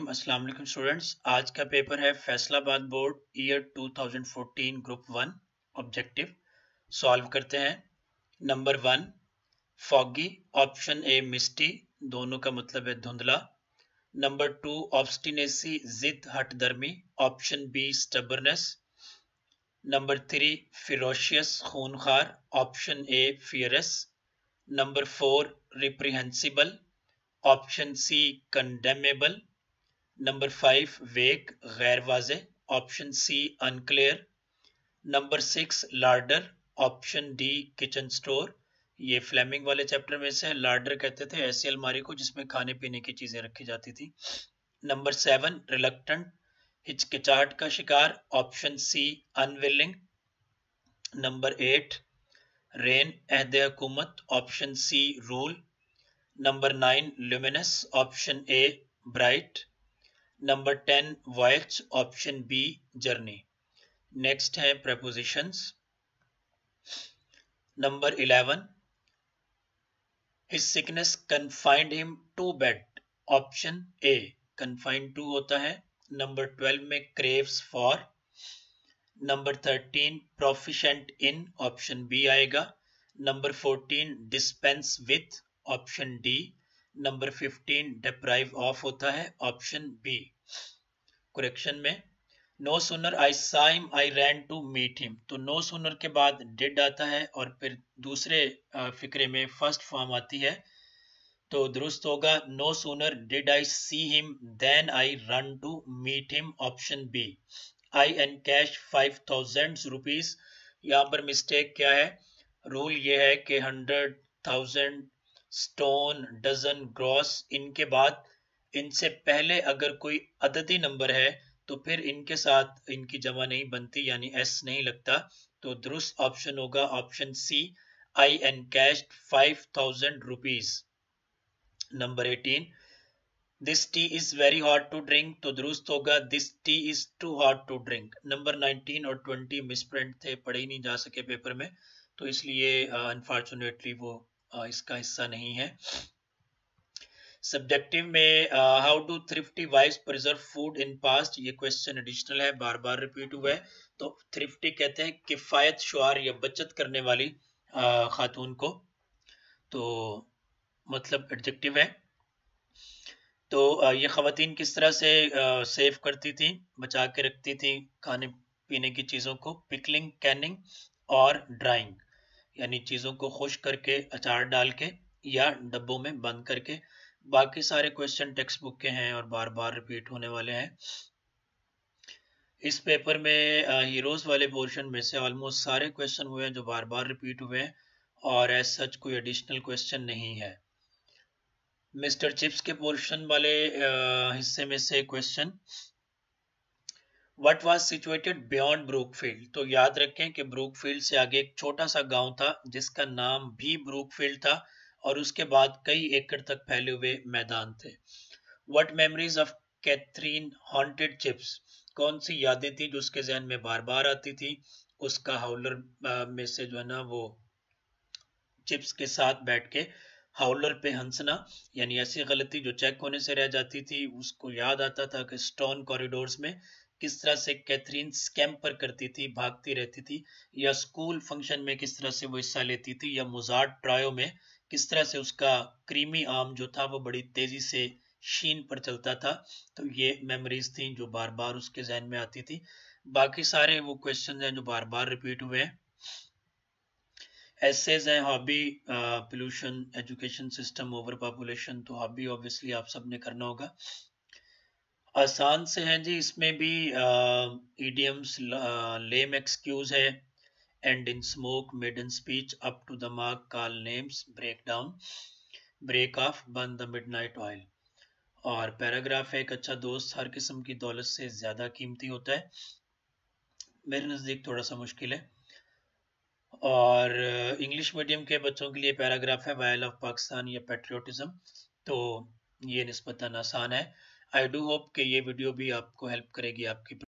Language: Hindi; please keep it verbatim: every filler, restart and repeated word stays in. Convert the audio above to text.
रहीम अस्सलाम वालेकुम स्टूडेंट्स। आज का पेपर है फैसलाबाद बोर्ड ईयर दो हज़ार चौदह ग्रुप वन ऑब्जेक्टिव। सॉल्व करते हैं। Number one, foggy, option A misty, दोनों का मतलब है धुंधला। नंबर टू, ऑब्स्टिनेसी, जिद, हठधर्मी, option B stubbornness. Number three, ferocious, खूनखार, option A fierce. Number four, reprehensible, option C condemnable. Number five, vague, गैर वाजे, option C unclear. Number six, larder, option D kitchen store. ये फ्लेमिंग वाले चैप्टर में से है। लार्डर कहते थे ऐसी अलमारी को जिसमें खाने पीने की चीजें रखी जाती थी। नंबर सेवन, रिलक्टेंट, हिचकिचाहट का शिकार, option C unwilling. Number eight, reign, अहद हुकूमत, option C rule. Number nine, luminous, option A bright. Number ten, voyage, option B journey. Next है prepositions। Number eleven, his sickness confined him to bed, option A confined to होता है। नंबर ट्वेल्व में craves for। Number thirteen, proficient in, option B आएगा। Number fourteen, dispense with, option D. Number fifteen, deprive of होता है, ऑप्शन बी। करेक्शन में no sooner I saw him I ran to meet him, तो नो सूनर के बाद डिड आता है और फिर दूसरे फिक्रे में फर्स्ट फॉर्म आती है, तो दुरुस्त होगा no sooner did I see him then I ran to meet him, option B. I earn cash five thousand rupees, यहाँ पर मिस्टेक क्या है? रूल ये है कि hundred, thousand, stone, dozen, gross, इनके बाद इनसे पहले अगर कोई अददी नंबर है तो फिर इनके साथ इनकी जमा नहीं बनती, यानी एस नहीं लगता, तो दुरुस्त ऑप्शन होगा option C, I earn cash five thousand rupees. Number eighteen, this tea is very hot to drink, तो दुरुस्त होगा this tea is too hot to drink. Number nineteen और ट्वेंटी मिसप्रिंट थे, पढ़े ही नहीं जा सके पेपर में, तो इसलिए अनफॉर्चुनेटली uh, वो uh, इसका हिस्सा नहीं है। सब्जेक्टिव में how do thrifty wives preserve food in past, ये क्वेश्चन एडिशनल है, बार बार रिपीट हुआ है। तो थ्रिफ्टी कहते हैं किफायत शुआर या बचत करने वाली uh, खातून को, तो मतलब एडजेक्टिव है। तो uh, ये खवातीन किस तरह से uh, सेव करती थी, बचा के रखती थी खाने पीने की चीज़ों को? पिकलिंग, कैनिंग और ड्राइंग, यानी चीज़ों को खुश करके अचार डाल के या डब्बों में बंद करके। बाकी सारे क्वेश्चन टेक्स्ट बुक के हैं और बार बार रिपीट होने वाले हैं। इस पेपर में हीरोज वाले पोर्शन में से ऑलमोस्ट सारे क्वेश्चन हुए हैं जो बार बार रिपीट हुए हैं, और एज सच कोई एडिशनल क्वेश्चन नहीं है। मिस्टर चिप्स के पोर्शन वाले हिस्से में से question, what was situated beyond Brookfield, तो याद रखें कि ब्रूकफील्ड से आगे एक छोटा सा गांव था जिसका नाम भी ब्रूकफील्ड था, और उसके बाद कई एकड़ तक फैले हुए मैदान थे। What memories of Katherine haunted Chips, कौन सी यादें थी जो उसके जहन में बार बार आती थी? उसका हाउलर में से जो है ना वो चिप्स के साथ बैठ के हाउलर पे हंसना, यानी ऐसी गलती जो चेक होने से रह जाती थी। उसको याद आता था कि स्टोन कॉरिडोर्स में किस तरह से कैथरीन स्कैम्पर करती थी, भागती रहती थी, या स्कूल फंक्शन में किस तरह से वो हिस्सा लेती थी, या मोजार्ट ट्रायो में किस तरह से उसका क्रीमी आम जो था वो बड़ी तेजी से शीन पर चलता था। तो ये मेमोरीज थी जो बार बार उसके जहन में आती थी। बाकी सारे वो क्वेश्चन हैं जो बार बार रिपीट हुए हैं। एसेज हैं, hobby, pollution, education system, over population, तो हॉबी ऑब्वियसली आप सबने करना होगा। आसान से हैं जी, इसमें भी इडियम्स, लेम एक्सक्यूज है, end in smoke, mid in speech, up to the mark, call names, break down, break off, burn the midnight oil. और पैराग्राफ है, एक अच्छा दोस्त हर किस्म की दौलत से ज्यादा कीमती होता है, मेरे नज़दीक थोड़ा सा मुश्किल है। और इंग्लिश मीडियम के बच्चों के लिए पैराग्राफ है, वाइल ऑफ पाकिस्तान या पेट्रियोटिज्म, तो ये निस्बतन आसान है। आई डू होप कि ये वीडियो भी आपको हेल्प करेगी आपकी